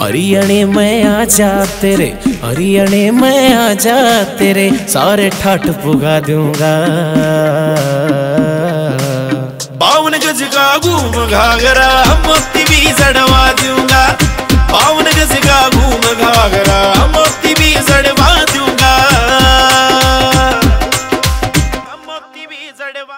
हरियाणे में आजा तेरे, हरियाणे में आजा तेरे सारे ठाठ पुगा दूंगा। 52 गज का घूम घाघरा मोती भी जड़वा दूंगा। 52 गज का घूम घाघरा मोती भी जड़वा दूंगा। मोती भी जड़वा।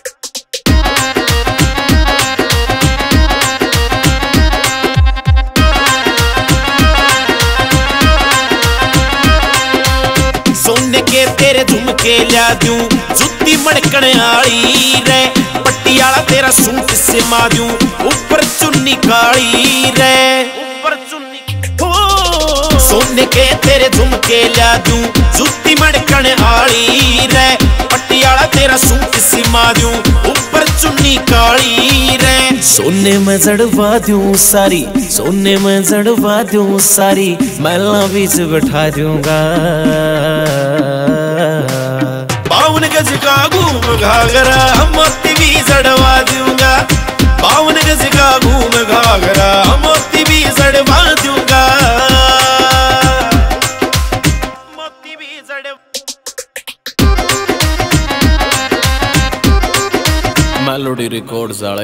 सोने के तेरे झुमके ला दूं, जुत्ती मड़कण आली रे, पटियाला तेरा सूट सिमा दूं, ऊपर चुन्नी काली रे, ऊपर चुन्नी हो। सोने के तेरे झुमके ला दूं, जुत्ती मड़कण आली रे, पटियाला तेरा सूट सिमा दूं, ऊपर चुन्नी काली रे। सोने में जड़वा दूं सारी, सोने में जड़वा दूं सारी, महला बीच बैठा दूंगा। 52 गज का घूम घाघरा मोती भी जड़वा दूंगा। 52 गज का घूम घाघरा मोती भी जड़वा दूंगा। मोती भी जड़वा। मेलोडी रिकॉर्ड्स वाले।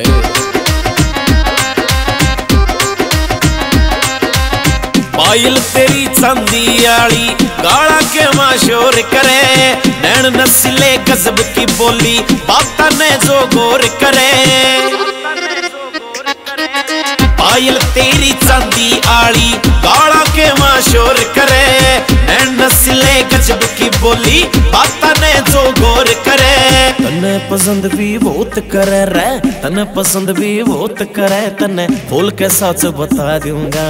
पायल तेरी चांदी आली गाड़ा के माशोर करे, नैन नस्ले गजब की बोली बाता ने जो गौर करे। पायल तेरी चांदी आली गाड़ा के माशोर करे, नैन नस्ले गजब की बोली बाता ने जो गौर करे। तने पसंद भी बहुत करे रे, तने पसंद भी बहुत करे, तने खोल के सच बता दूंगा।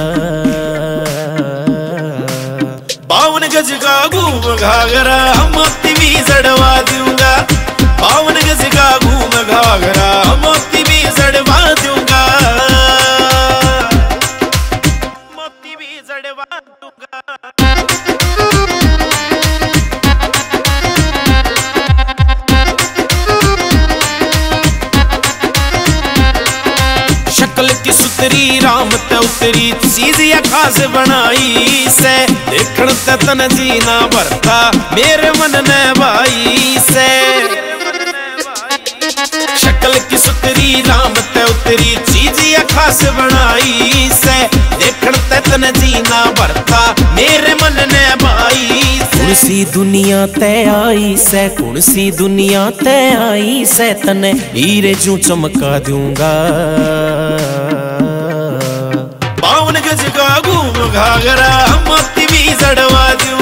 52 गज का घूम घाघरा मोती भी जड़वा दूंगा। 52 गज का घूम घाघरा मोती भी जड़वा दूंगा। मोती भी जड़वा दूंगा। शक्ल की सुतरी राम ते उतरी चीज या खास बनाई से, देखण ते तन जीना भरता मेरे मन ने भाई से। शक्ल की सुतरी राम ते उतरी चीज या खास बनाई से, देखण ते तन जीना भरता मेरे मन ने भाई से। कौन सी दुनिया ते आई से, कौन सी दुनिया ते आई से, तने हीरे जू चमका दूंगा। 52 गज का घूम घाघरा मोती भी जड़वा दूंगा।